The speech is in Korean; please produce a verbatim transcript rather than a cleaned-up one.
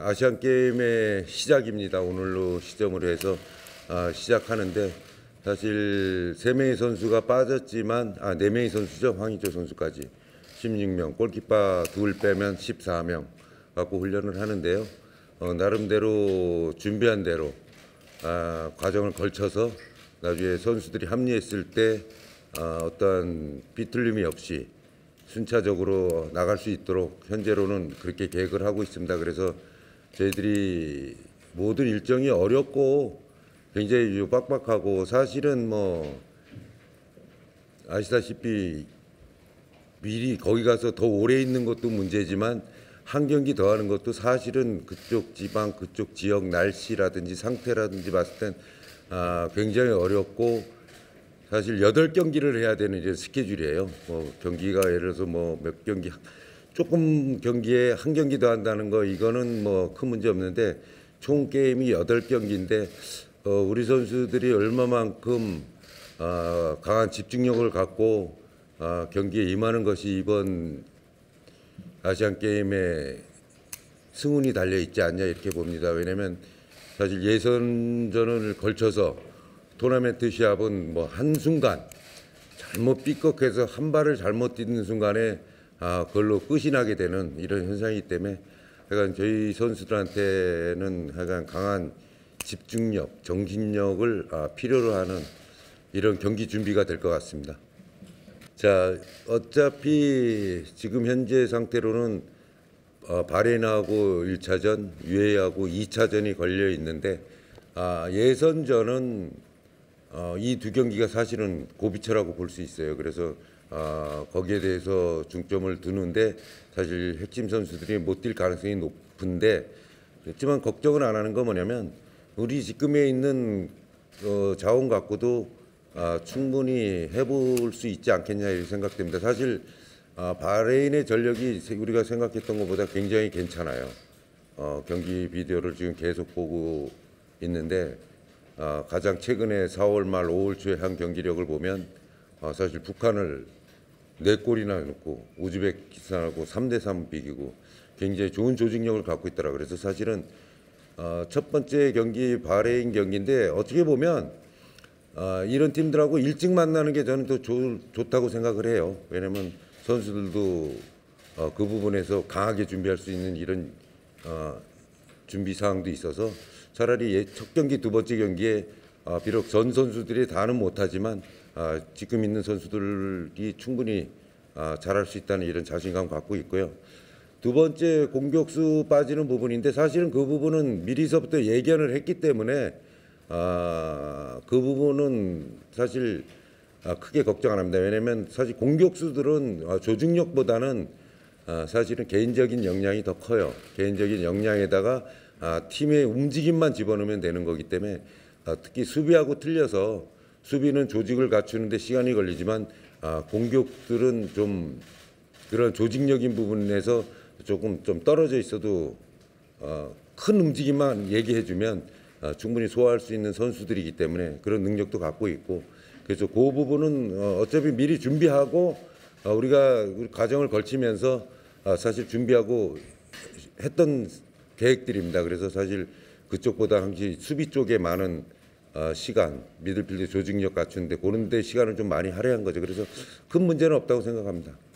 아시안 게임의 시작입니다. 오늘로 시점으로 해서 아, 시작하는데 사실 세 명의 선수가 빠졌지만 아, 네 명의 선수죠. 황의조 선수까지 십육 명, 골키퍼 둘 빼면 십사 명 갖고 훈련을 하는데요. 어, 나름대로 준비한 대로 아, 과정을 걸쳐서 나중에 선수들이 합류했을 때 아, 어떠한 비틀림이 없이 순차적으로 나갈 수 있도록 현재로는 그렇게 계획을 하고 있습니다. 그래서 저희들이 모든 일정이 어렵고 굉장히 빡빡하고 사실은 뭐 아시다시피 미리 거기 가서 더 오래 있는 것도 문제지만 한 경기 더 하는 것도 사실은 그쪽 지방 그쪽 지역 날씨라든지 상태라든지 봤을 땐 아, 굉장히 어렵고 사실 여덟 경기를 해야 되는 이제 스케줄이에요. 뭐 경기가 예를 들어서 뭐 몇 경기 조금 경기에 한 경기 더 한다는 거 이거는 뭐 큰 문제 없는데 총 게임이 여덟 경기인데 어, 우리 선수들이 얼마만큼 어, 강한 집중력을 갖고 어, 경기에 임하는 것이 이번 아시안 게임에 승운이 달려 있지 않냐 이렇게 봅니다. 왜냐하면 사실 예선전을 걸쳐서 토너멘트 시합은 뭐 한순간 잘못 삐걱해서 한 발을 잘못 뛰는 순간에 아, 그걸로 끝이 나게 되는 이런 현상이기 때문에 하여간 저희 선수들한테는 하여간 강한 집중력, 정신력을 아, 필요로 하는 이런 경기 준비가 될 것 같습니다. 자, 어차피 지금 현재 상태로는 어, 바레인하고 일 차전, 유에이하고 이 차전이 걸려 있는데 아, 예선전은 어, 이 두 경기가 사실은 고비철라고 볼 수 있어요. 그래서 어, 거기에 대해서 중점을 두는데 사실 핵심 선수들이 못 뛸 가능성이 높은데 그렇지만 걱정을 안 하는 건 뭐냐면 우리 지금에 있는 어, 자원 갖고도 아, 충분히 해볼 수 있지 않겠냐 이렇게 생각됩니다. 사실 아, 바레인의 전력이 우리가 생각했던 것보다 굉장히 괜찮아요. 어, 경기 비디오를 지금 계속 보고 있는데 어, 가장 최근에 사월 말 오월 초에 한 경기력을 보면 어, 사실 북한을 네 골이나 넣고 우즈베키스탄하고 삼 대 삼 비기고 굉장히 좋은 조직력을 갖고 있더라. 그래서 사실은 어, 첫 번째 경기 바레인 경기인데 어떻게 보면 어, 이런 팀들하고 일찍 만나는 게 저는 더 좋, 좋다고 생각을 해요. 왜냐하면 선수들도 어, 그 부분에서 강하게 준비할 수 있는 이런 어, 준비 사항도 있어서 차라리 첫 경기, 두 번째 경기에 어, 비록 전 선수들이 다는 못하지만 어, 지금 있는 선수들이 충분히 어, 잘할 수 있다는 이런 자신감 갖고 있고요. 두 번째 공격수 빠지는 부분인데 사실은 그 부분은 미리서부터 예견을 했기 때문에 어, 그 부분은 사실 어, 크게 걱정 안 합니다. 왜냐하면 사실 공격수들은 어, 조직력보다는 어, 사실은 개인적인 역량이 더 커요. 개인적인 역량에다가 아, 팀의 움직임만 집어넣으면 되는 거기 때문에 아, 특히 수비하고 틀려서 수비는 조직을 갖추는 데 시간이 걸리지만 아, 공격들은 좀 그런 조직력인 부분에서 조금 좀 떨어져 있어도 어, 큰 움직임만 얘기해 주면 어, 충분히 소화할 수 있는 선수들이기 때문에 그런 능력도 갖고 있고 그래서 그 부분은 어, 어차피 미리 준비하고 어, 우리가 우리 과정을 걸치면서 어, 사실 준비하고 했던 계획들입니다. 그래서 사실 그쪽보다 항상 수비 쪽에 많은 어, 시간, 미들필드 조직력 갖추는데 그런 데 시간을 좀 많이 할애한 거죠. 그래서 큰 문제는 없다고 생각합니다.